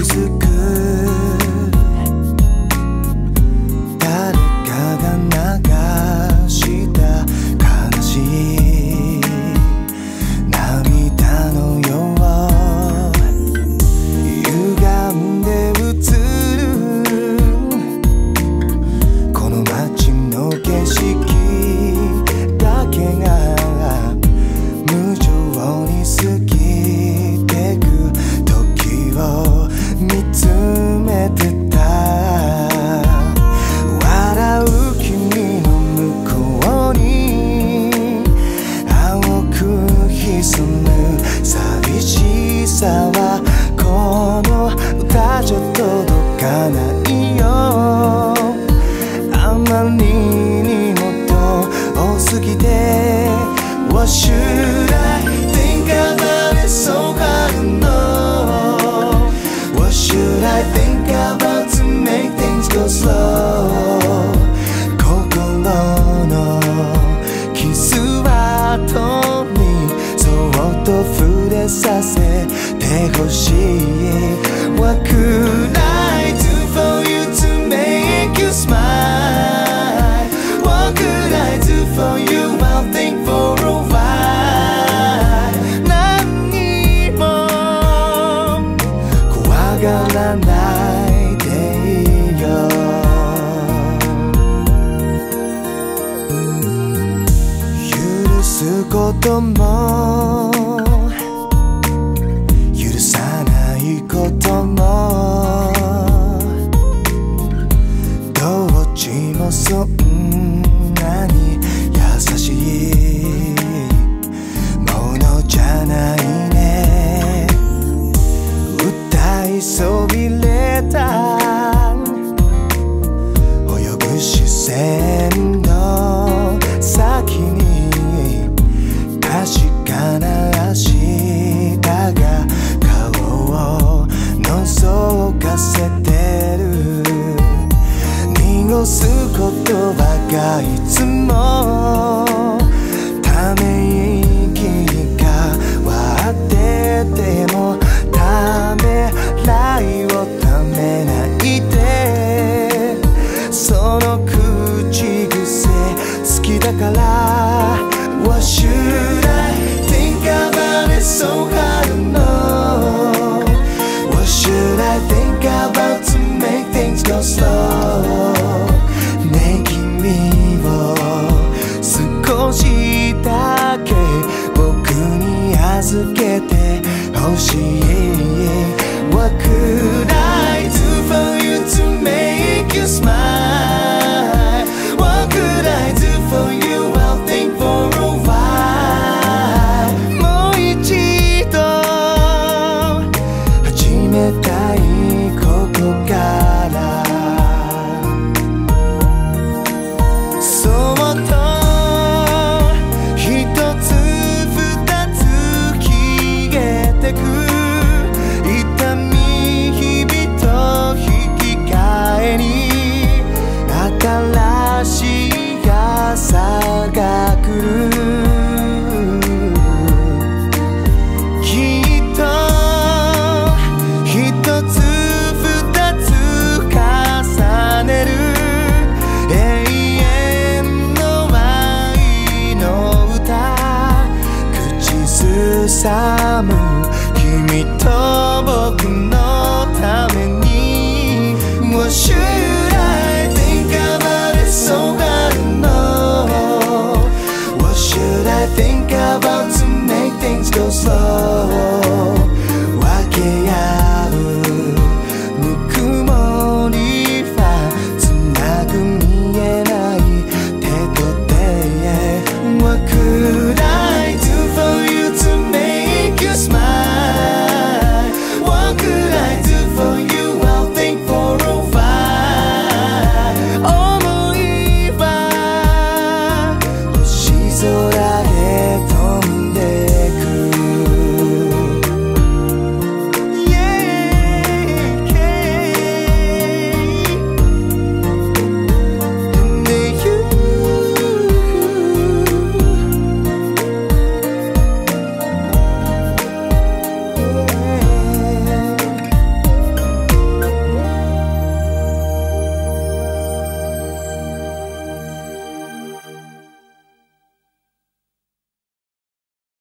づく誰かが流した悲しい涙のよう歪んで映るこの街の景色だけが無情に過ぎてく時を見つめてた笑う君の向こうに青く潜む寂しさはこの歌じゃ届かないよあまりにも遠すぎて What should I think about it so hard to know What should I think about to make things go slow 心の傷跡にそっと触れさせてほしい What could I do for you to make you smile What could I do for you I'll think for a while 何も怖がらないでいいよ許すことも許さないこともどっちもそんなに優しいものじゃないね歌いそびれた泳ぐ視線の先に確かな明日が顔を覗かせてる濁す言葉がいつもため息が割っててもためらいをためないでその口癖好きだから What should I think about it so hard to know What should I think about to make things go slow ね君を少しだけ僕に預けてほしい